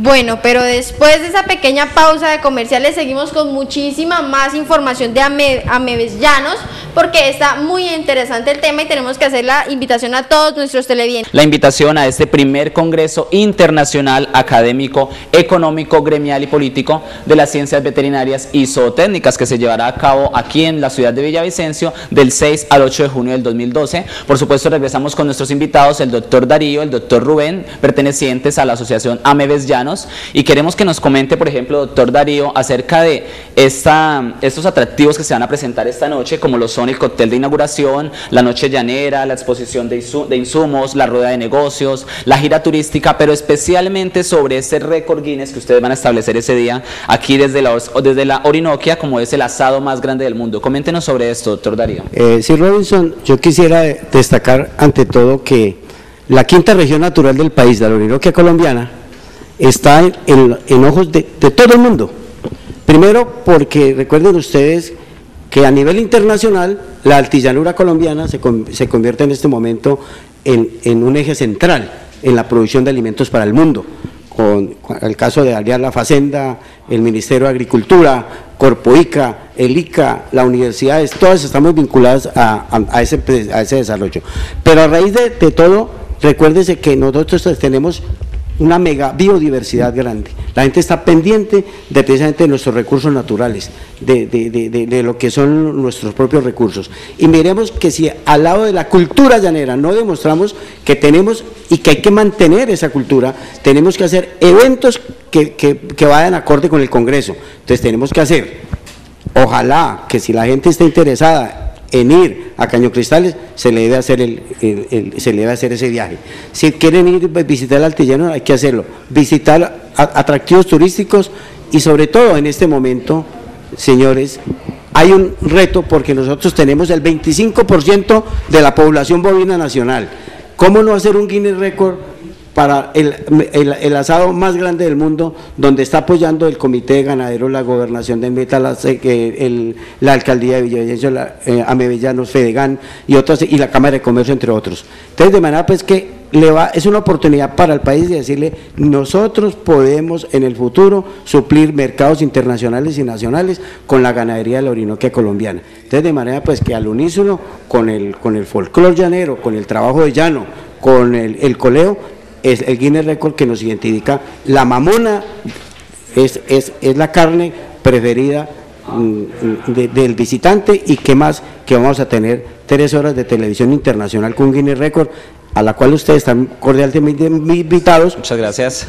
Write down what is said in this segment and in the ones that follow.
Bueno, pero después de esa pequeña pausa de comerciales seguimos con muchísima más información de Amevellanos, porque está muy interesante el tema y tenemos que hacer la invitación a todos nuestros televidentes. La invitación a este primer Congreso Internacional Académico, Económico, Gremial y Político de las Ciencias Veterinarias y Zootécnicas, que se llevará a cabo aquí en la ciudad de Villavicencio del 6 al 8 de junio del 2012. Por supuesto, regresamos con nuestros invitados, el doctor Darío, el doctor Rubén, pertenecientes a la asociación Amevellanos, y queremos que nos comente, por ejemplo, doctor Darío, acerca de estos atractivos que se van a presentar esta noche, como lo son el cóctel de inauguración, la noche llanera, la exposición de insumos, la rueda de negocios, la gira turística, pero especialmente sobre ese récord Guinness que ustedes van a establecer ese día aquí desde la Orinoquia, como es el asado más grande del mundo. Coméntenos sobre esto, doctor Darío. Sí, Robinson, yo quisiera destacar ante todo que la quinta región natural del país, de la Orinoquia colombiana, está en ojos de todo el mundo. Primero, porque recuerden ustedes que a nivel internacional la altillanura colombiana se convierte en este momento en un eje central en la producción de alimentos para el mundo, con el caso de Aliar La Facenda, el Ministerio de Agricultura, Corpoica, el ICA, las universidades, todas estamos vinculadas a ese desarrollo. Pero a raíz de todo, recuérdense que nosotros tenemos una mega biodiversidad grande. La gente está pendiente de precisamente de nuestros recursos naturales, de lo que son nuestros propios recursos. Y miremos que si al lado de la cultura llanera no demostramos que tenemos y que hay que mantener esa cultura, tenemos que hacer eventos que vayan acorde con el Congreso. Entonces tenemos que hacer, ojalá que si la gente está interesada en ir a Caño Cristales, se le debe hacer ese viaje. Si quieren ir a visitar el Altillano, hay que hacerlo, visitar atractivos turísticos y sobre todo en este momento, señores, hay un reto porque nosotros tenemos el 25% de la población bovina nacional. ¿Cómo no hacer un Guinness Record para el asado más grande del mundo, donde está apoyando el Comité de Ganaderos, la Gobernación de Meta, la Alcaldía de Villavicencio, Amevellanos, Fedegan y otras, y la Cámara de Comercio, entre otros? Entonces, de manera pues que es una oportunidad para el país de decirle, nosotros podemos en el futuro suplir mercados internacionales y nacionales con la ganadería de la Orinoquia colombiana. Entonces, de manera pues que al unísono con el folclor llanero, con el trabajo de llano, con el coleo, es el Guinness Record que nos identifica. La mamona es la carne preferida del visitante, y qué más que vamos a tener 3 horas de televisión internacional con Guinness Record, a la cual ustedes están cordialmente invitados. Muchas gracias.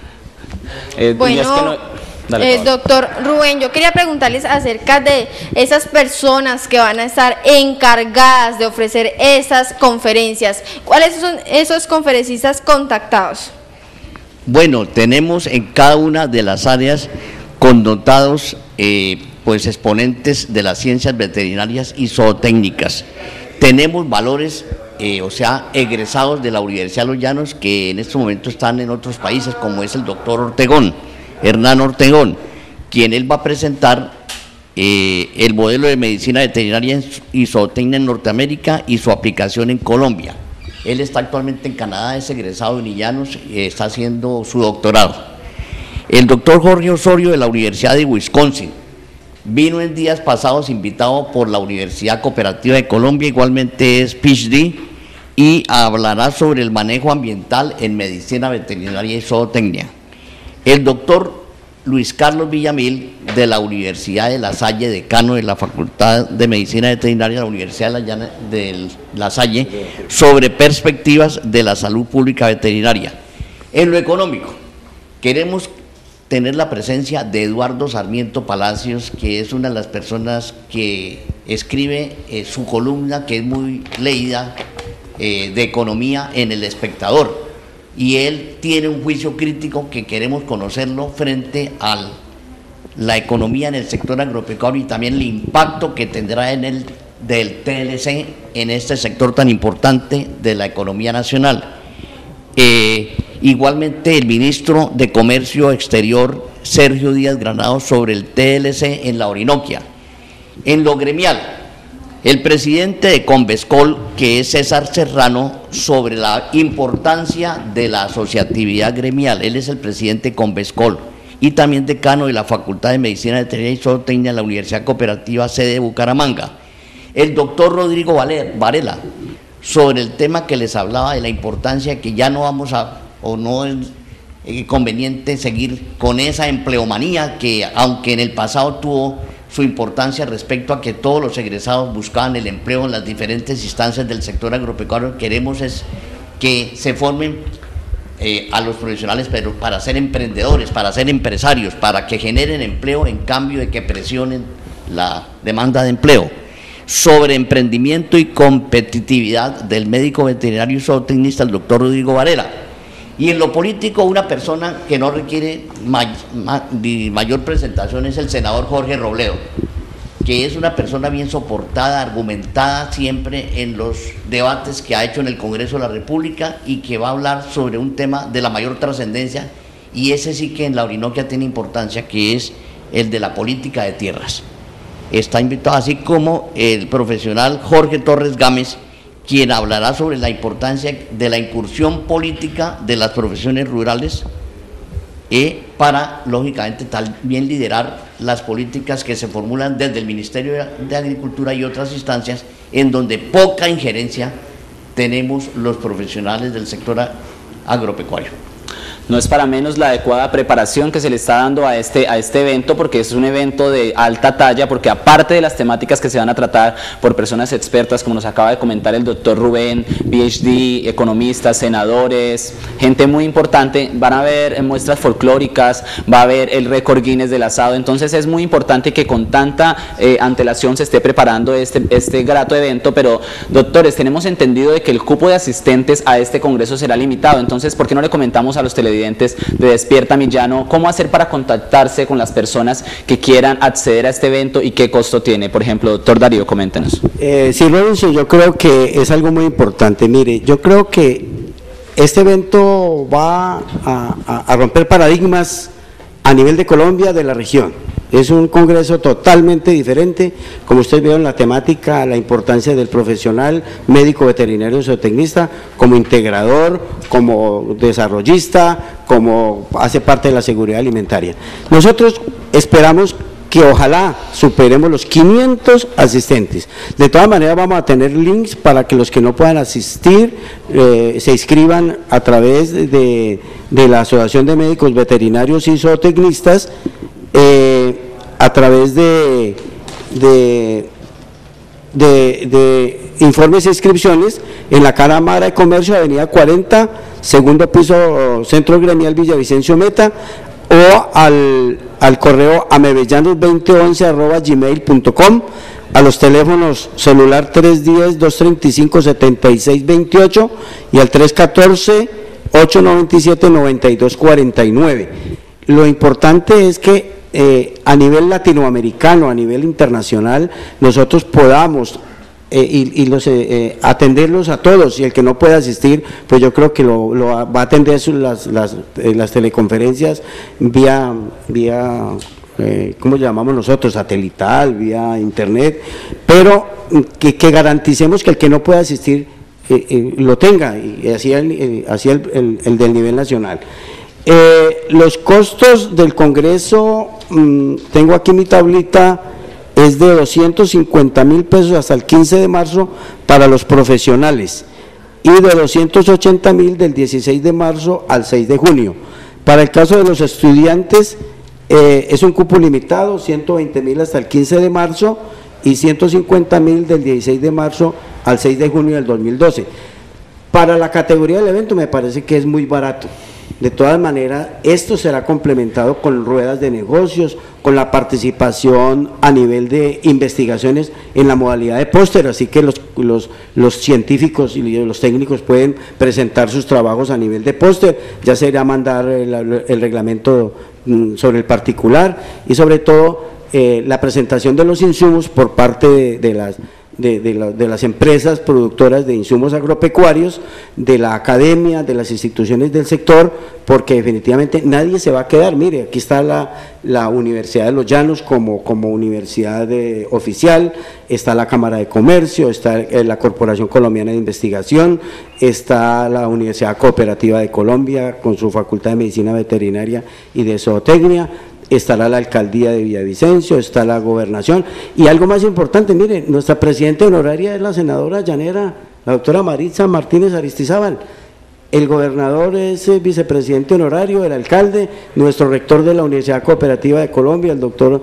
Bueno, doctor Rubén, yo quería preguntarles acerca de esas personas que van a estar encargadas de ofrecer esas conferencias. ¿Cuáles son esos conferencistas contactados? Bueno, tenemos en cada una de las áreas connotados pues exponentes de las ciencias veterinarias y zootécnicas. Tenemos valores, o sea, egresados de la Universidad de Los Llanos, que en este momento están en otros países, como es el doctor Ortegón, Hernán Ortegón, quien él va a presentar el modelo de medicina veterinaria y zootecnia en Norteamérica y su aplicación en Colombia. Él está actualmente en Canadá, es egresado de Unillanos y está haciendo su doctorado. El doctor Jorge Osorio, de la Universidad de Wisconsin, vino en días pasados invitado por la Universidad Cooperativa de Colombia, igualmente es PhD, y hablará sobre el manejo ambiental en medicina veterinaria y zootecnia. El doctor Luis Carlos Villamil, de la Universidad de La Salle, decano de la Facultad de Medicina Veterinaria de la Universidad de La Salle, sobre perspectivas de la salud pública veterinaria. En lo económico, queremos tener la presencia de Eduardo Sarmiento Palacios, que es una de las personas que escribe su columna, que es muy leída, de economía en El Espectador. Y él tiene un juicio crítico que queremos conocerlo frente a la economía en el sector agropecuario y también el impacto que tendrá del TLC en este sector tan importante de la economía nacional. Igualmente el ministro de Comercio Exterior, Sergio Díaz Granados, sobre el TLC en la Orinoquia. En lo gremial, El presidente de Convescol, que es César Serrano, sobre la importancia de la asociatividad gremial. Él es el presidente de Convescol y también decano de la Facultad de Medicina Veterinaria y Zootecnia de la Universidad Cooperativa sede de Bucaramanga. El doctor Rodrigo Varela, sobre el tema que les hablaba de la importancia que ya no vamos a, o no es conveniente seguir con esa empleomanía que, aunque en el pasado tuvo su importancia respecto a que todos los egresados buscaban el empleo en las diferentes instancias del sector agropecuario, queremos es que se formen a los profesionales, pero para ser emprendedores, para ser empresarios, para que generen empleo en cambio de que presionen la demanda de empleo. Sobre emprendimiento y competitividad del médico veterinario y zootecnista, el doctor Rodrigo Varela. Y en lo político, una persona que no requiere mayor presentación es el senador Jorge Robledo, que es una persona bien soportada, argumentada siempre en los debates que ha hecho en el Congreso de la República y que va a hablar sobre un tema de la mayor trascendencia, y ese sí que en la Orinoquia tiene importancia, que es el de la política de tierras. Está invitado, así como el profesional Jorge Torres Gámez, quien hablará sobre la importancia de la incursión política de las profesiones rurales para, lógicamente, también liderar las políticas que se formulan desde el Ministerio de Agricultura y otras instancias en donde poca injerencia tenemos los profesionales del sector agropecuario. No es para menos la adecuada preparación que se le está dando a este evento, porque es un evento de alta talla, porque aparte de las temáticas que se van a tratar por personas expertas, como nos acaba de comentar el doctor Rubén, PhD, economistas, senadores, gente muy importante, van a haber muestras folclóricas, va a haber el récord Guinness del asado. Entonces es muy importante que con tanta antelación se esté preparando este grato evento. Pero doctores, tenemos entendido de que el cupo de asistentes a este congreso será limitado. Entonces, ¿por qué no le comentamos a los televidentes de Despierta Millano cómo hacer para contactarse con las personas que quieran acceder a este evento y qué costo tiene? Por ejemplo, doctor Darío, coméntenos. Sí, Lorenzo, yo creo que es algo muy importante. Mire, yo creo que este evento va a romper paradigmas a nivel de Colombia, de la región. Es un congreso totalmente diferente, como ustedes vieron la temática, la importancia del profesional médico veterinario zootecnista como integrador, como desarrollista, como hace parte de la seguridad alimentaria. Nosotros esperamos que ojalá superemos los 500 asistentes. De todas maneras vamos a tener links para que los que no puedan asistir se inscriban a través de la Asociación de Médicos Veterinarios y Zootecnistas, a través de informes e inscripciones en la Cámara de Comercio, Avenida 40, segundo piso, Centro Gremial Villavicencio Meta, o al correo amevellanos2011@gmail.com, a los teléfonos celular 310-235-7628 y al 314-897-9249. Lo importante es que a nivel latinoamericano, a nivel internacional, nosotros podamos atenderlos a todos, y el que no pueda asistir, pues yo creo que lo va a atender las teleconferencias vía ¿cómo llamamos nosotros? Satelital, vía internet, pero que garanticemos que el que no pueda asistir lo tenga, y así el del nivel nacional. Los costos del Congreso, tengo aquí mi tablita, es de 250.000 pesos hasta el 15 de marzo para los profesionales y de 280.000 del 16 de marzo al 6 de junio. Para el caso de los estudiantes es un cupo limitado, 120.000 hasta el 15 de marzo y 150.000 del 16 de marzo al 6 de junio del 2012. Para la categoría del evento me parece que es muy barato. De todas maneras, esto será complementado con ruedas de negocios, con la participación a nivel de investigaciones en la modalidad de póster, así que los científicos y los técnicos pueden presentar sus trabajos a nivel de póster. Ya se irá a mandar el reglamento sobre el particular, y sobre todo la presentación de los insumos por parte de de las empresas productoras de insumos agropecuarios, de la academia, de las instituciones del sector, porque definitivamente nadie se va a quedar. Mire, aquí está la Universidad de Los Llanos como universidad oficial, está la Cámara de Comercio, está la Corporación Colombiana de Investigación, está la Universidad Cooperativa de Colombia con su Facultad de Medicina Veterinaria y de Zootecnia, estará la Alcaldía de Villavicencio, está la Gobernación, y algo más importante, mire, nuestra presidenta honoraria es la senadora llanera, la doctora Maritza Martínez Aristizábal, el gobernador es vicepresidente honorario, el alcalde, nuestro rector de la Universidad Cooperativa de Colombia, el doctor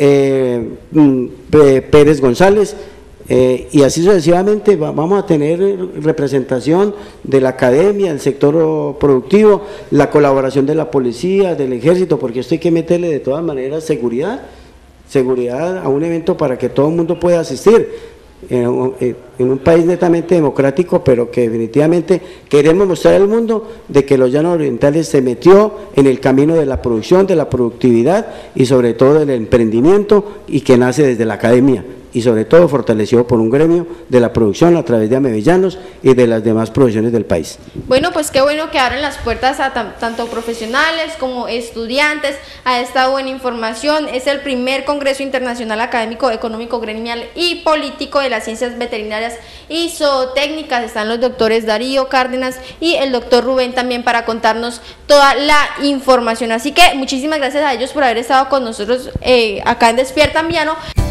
Pérez González, y así sucesivamente vamos a tener representación de la academia, del sector productivo, la colaboración de la policía, del ejército, porque esto hay que meterle de todas maneras seguridad a un evento para que todo el mundo pueda asistir. En un país netamente democrático, pero que definitivamente queremos mostrar al mundo de que los Llanos Orientales se metió en el camino de la producción, de la productividad y sobre todo del emprendimiento, y que nace desde la academia y sobre todo fortalecido por un gremio de la producción a través de Amevellanos y de las demás profesiones del país. Bueno, pues qué bueno que abren las puertas a tanto profesionales como estudiantes a esta buena información. Es el primer Congreso Internacional Académico, Económico, Gremial y Político de las Ciencias Veterinarias y Zootécnicas. Están los doctores Darío Cárdenas y el doctor Rubén también para contarnos toda la información. Así que muchísimas gracias a ellos por haber estado con nosotros acá en Despierta Ambiano.